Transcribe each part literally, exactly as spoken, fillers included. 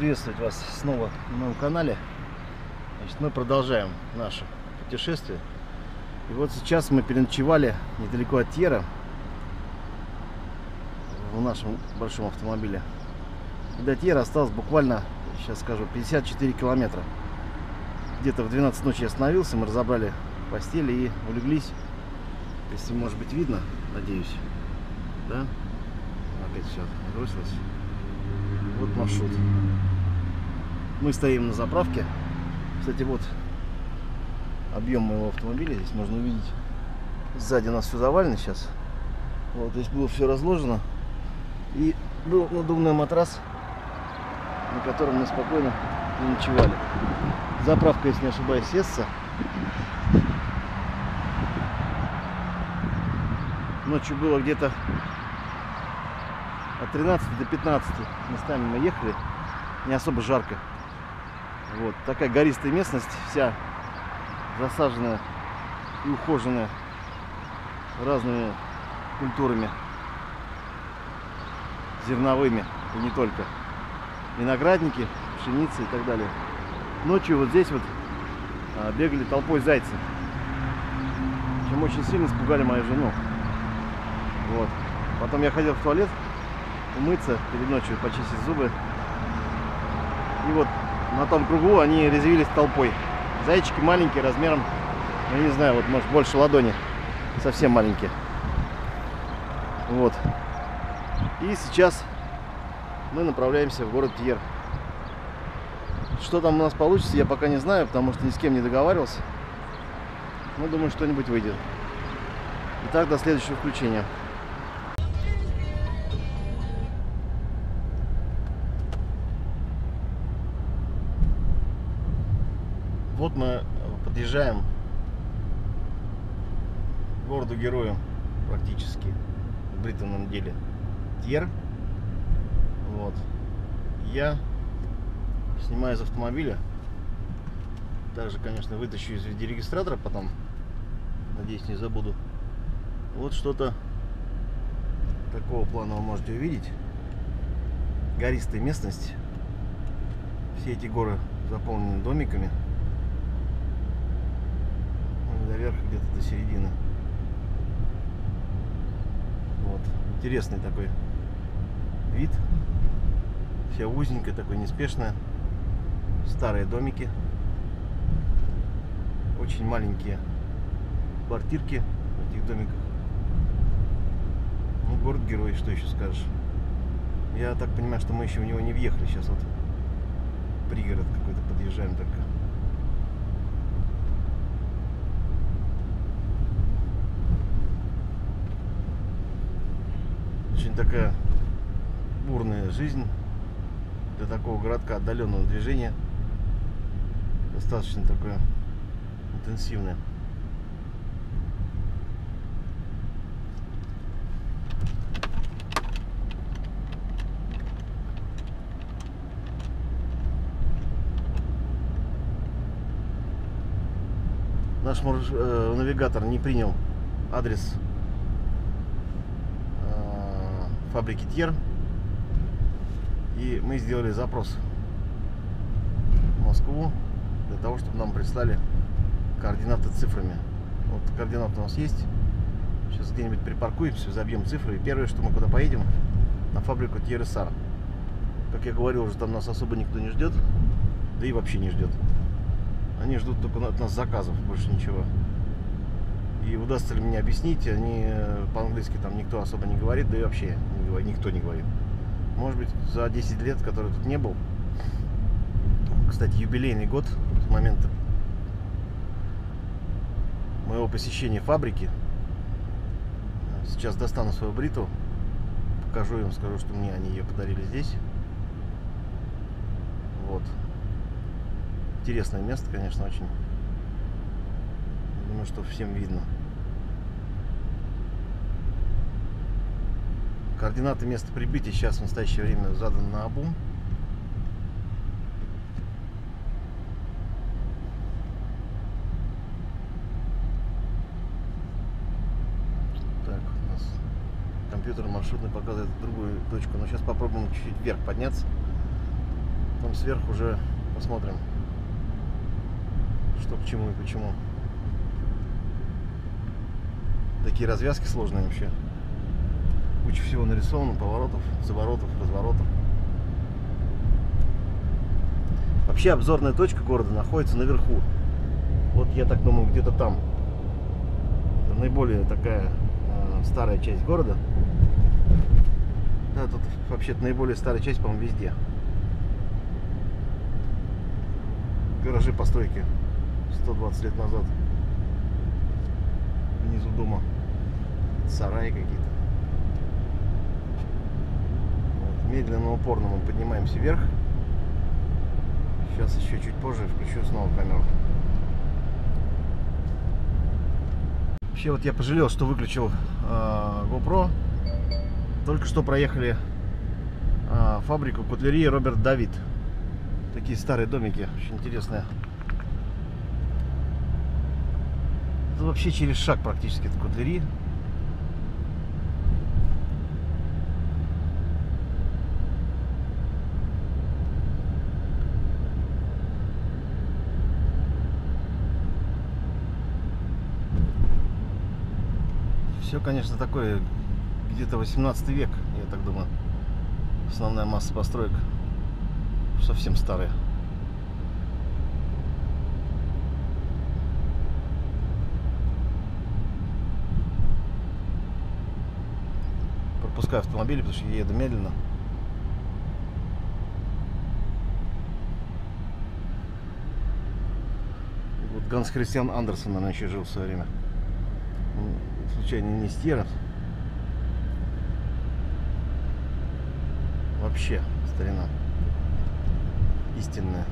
приветствовать вас снова на моем канале. Значит, мы продолжаем наше путешествие. И вот сейчас мы переночевали недалеко от Тьера, в нашем большом автомобиле. И до Тьера осталось буквально, сейчас скажу, пятьдесят четыре километра. Где-то в двенадцать ночи я остановился, мы разобрали постели и улеглись. Если, может быть, видно, надеюсь, да? Опять все бросилось. Вот маршрут. Мы стоим на заправке. Кстати, вот объем моего автомобиля. Здесь можно увидеть. Сзади нас все завалено сейчас. Вот здесь было все разложено. И был надувной матрас, на котором мы спокойно ночевали. Заправка, если не ошибаюсь, Сесса. Ночью было где-то от тринадцати до пятнадцати. Местами мы ехали. Не особо жарко. Вот такая гористая местность, вся засаженная и ухоженная разными культурами зерновыми и не только. Виноградники, пшеница и так далее. Ночью вот здесь вот а, бегали толпой зайцы, чем очень сильно испугали мою жену. Вот. Потом я ходил в туалет умыться перед ночью, почистить зубы. И вот на том кругу они резвились толпой. Зайчики маленькие, размером, я не знаю, вот может больше ладони. Совсем маленькие. Вот. И сейчас мы направляемся в город Тьер. Что там у нас получится, я пока не знаю, потому что ни с кем не договаривался. Но думаю, что-нибудь выйдет. Итак, до следующего включения. Вот мы подъезжаем к городу-герою практически в британном деле Тьер. Вот. Я снимаю из автомобиля. Также, конечно, вытащу из видеорегистратора потом. Надеюсь, не забуду. Вот что-то такого плана вы можете увидеть. Гористая местность. Все эти горы заполнены домиками. Наверх где-то до середины. Вот. Интересный такой вид. Вся узенькая, такой неспешная. Старые домики. Очень маленькие квартирки в этих домиках. Ну, город-герой, что еще скажешь. Я так понимаю, что мы еще в него не въехали. Сейчас вот пригород какой-то подъезжаем только. Очень такая бурная жизнь для такого городка отдаленного движения. Достаточно такое интенсивное. Наш э, навигатор не принял адрес фабрики Тьер, и мы сделали запрос в Москву для того, чтобы нам прислали координаты цифрами. Вот координаты у нас есть. Сейчас где-нибудь припаркуемся, забьем цифры, и первое, что мы куда поедем, на фабрику Тьер Сар. Как я говорил, уже там нас особо никто не ждет, да и вообще не ждет. Они ждут только от нас заказов, больше ничего. И удастся ли мне объяснить, они по-английски там никто особо не говорит, да и вообще не говорит, никто не говорит. Может быть, за десять лет, который тут не был, кстати, юбилейный год с момента моего посещения фабрики. Сейчас достану свою бритву, покажу им, скажу, что мне они ее подарили здесь. Вот. Интересное место, конечно, очень. Думаю, что всем видно. Координаты места прибытия сейчас в настоящее время заданы на обум. Так, у нас компьютер маршрутный показывает другую точку. Но сейчас попробуем чуть-чуть вверх подняться. Потом Там сверху уже посмотрим, что к чему и почему. Такие развязки сложные вообще. Куча всего нарисовано, поворотов, заворотов, разворотов. Вообще обзорная точка города находится наверху. Вот я так думаю, где-то там. Это наиболее такая э, старая часть города. Да, тут вообще-то наиболее старая часть, по-моему, везде. Гаражи, постройки сто двадцать лет назад. Внизу дома сараи какие-то. Вот, медленно, упорно мы поднимаемся вверх. Сейчас еще чуть позже включу снова камеру. Вообще вот я пожалел, что выключил э, GoPro. Только что проехали э, фабрику кутлерии Роберт Давид. Такие старые домики, очень интересные. Это вообще через шаг практически от кутлерии. Все, конечно, такое где-то восемнадцатый век, я так думаю. Основная масса построек совсем старые. Пропускаю автомобили, потому что я еду медленно. Вот Ганс Христиан Андерсен, наверное, еще жил в свое время. Случайно не Стьеров. Вообще старина истинная.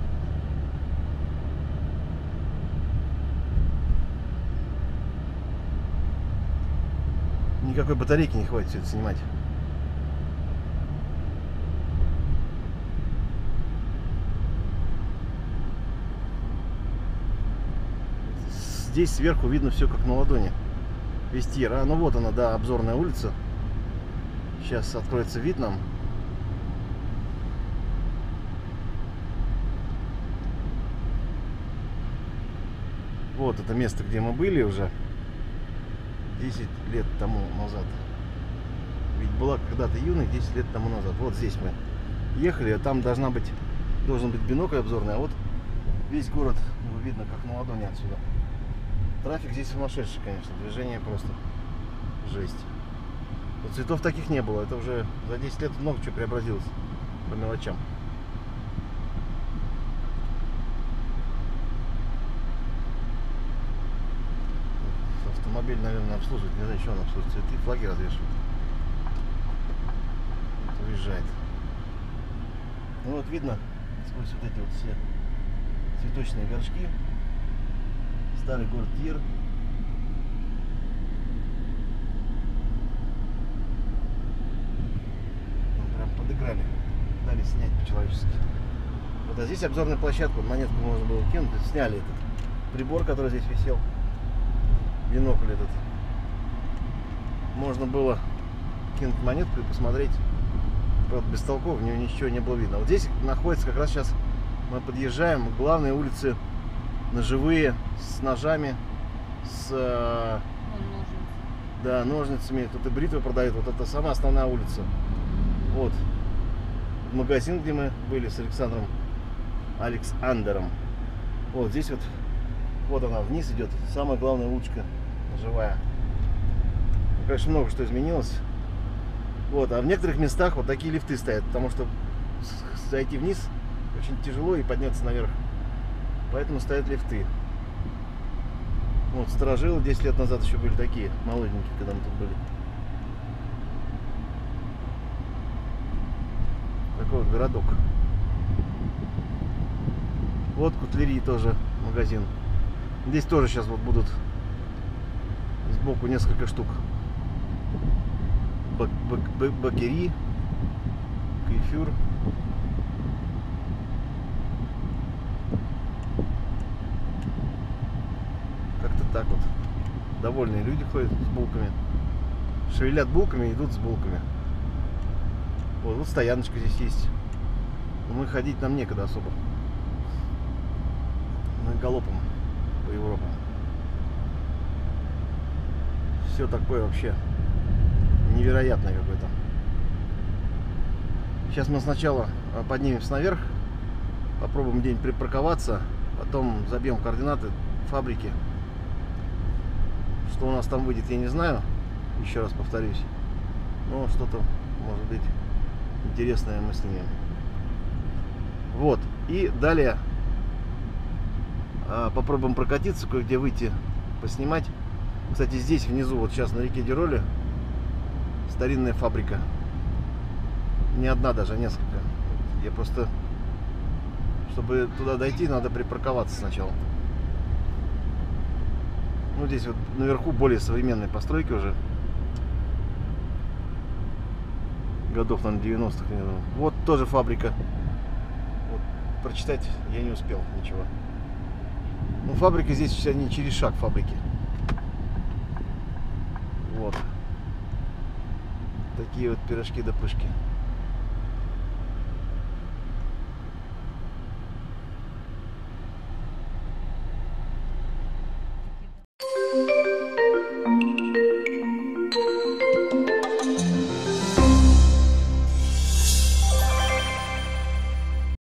Никакой батарейки не хватит все это снимать. Здесь сверху видно все как на ладони. Вестьер. А, ну вот она, да, обзорная улица. Сейчас откроется вид нам. Вот это место, где мы были уже десять лет тому назад. Ведь была когда-то юной десять лет тому назад. Вот здесь мы ехали, а там должна быть, должен быть бинокль обзорный, а вот весь город его видно как на ладони отсюда. Трафик здесь сумасшедший, конечно, движение просто жесть. Вот цветов таких не было, это уже за десять лет много чего преобразилось по мелочам. Автомобиль, наверное, обслуживает, не знаю, что он обслуживает, цветы, флаги развешивает. Вот уезжает. Ну вот видно сквозь вот эти вот все цветочные горшки. Старый город Тир. Ну, прям подыграли. Дали снять по-человечески. Вот, а здесь обзорная площадка. Монетку можно было кинуть. Сняли этот прибор, который здесь висел. Бинокль этот. Можно было кинуть монетку и посмотреть. Правда, бестолково, в нее ничего не было видно. Вот здесь находится как раз сейчас мы подъезжаем к главной улице ножевые, с ножами, с э, да, ножницами. Тут и бритвы продают. Вот это самая основная улица. Вот магазин, где мы были с Александром Александром. Вот здесь вот, вот она вниз идет. Самая главная улочка ножевая. Ну, конечно, много что изменилось. Вот, а в некоторых местах вот такие лифты стоят, потому что зайти вниз очень тяжело и подняться наверх. Поэтому стоят лифты. Вот, сторожилы десять лет назад еще были такие, молоденькие, когда мы тут были. Такой вот городок. Вот кутлерии тоже магазин. Здесь тоже сейчас вот будут сбоку несколько штук. Бак бак бак бакери, кефир. Как-то так вот. Довольные люди ходят с булками. Шевелят булками и идут с булками. Вот, вот стояночка здесь есть. Мы ходить нам некогда особо. Мы галопом по Европам. Все такое вообще невероятное какое-то. Сейчас мы сначала поднимемся наверх, попробуем где-нибудь припарковаться, потом забьем координаты фабрики. Что у нас там выйдет, я не знаю. Еще раз повторюсь. Но что-то, может быть, интересное мы снимем. Вот. И далее а, попробуем прокатиться, кое-где выйти, поснимать. Кстати, здесь внизу, вот сейчас на реке Дироле, старинная фабрика. Не одна даже, а несколько. Я просто, чтобы туда дойти, надо припарковаться сначала. Ну, здесь вот наверху более современные постройки уже. Годов, наверное, девяностых. Вот тоже фабрика. Вот, прочитать я не успел ничего. Ну, фабрика здесь вся не через шаг фабрики. Вот. Такие вот пирожки да пышки.